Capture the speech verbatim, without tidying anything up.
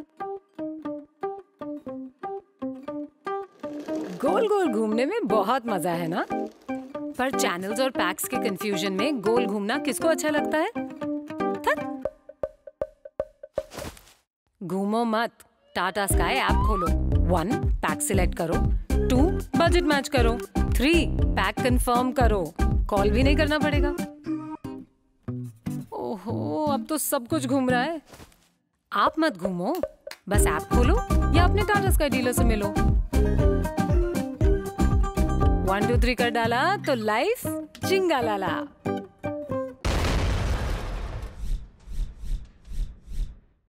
गोल गोल घूमने में बहुत मजा है ना? पर चैनल्स और पैक्स के कंफ्यूजन में गोल घूमना किसको अच्छा लगता है? घूमो मत। टाटा स्काई ऐप खोलो। वन, पैक सिलेक्ट करो। टू, बजट मैच करो। थ्री, पैक कंफर्म करो। कॉल भी नहीं करना पड़ेगा। ओहो, अब तो सब कुछ घूम रहा है। आप मत घूमो, बस ऐप खोलो या अपने टाटा स्काई डीलर से मिलो। वन टू थ्री कर डाला तो लाइफ चिंगालाला।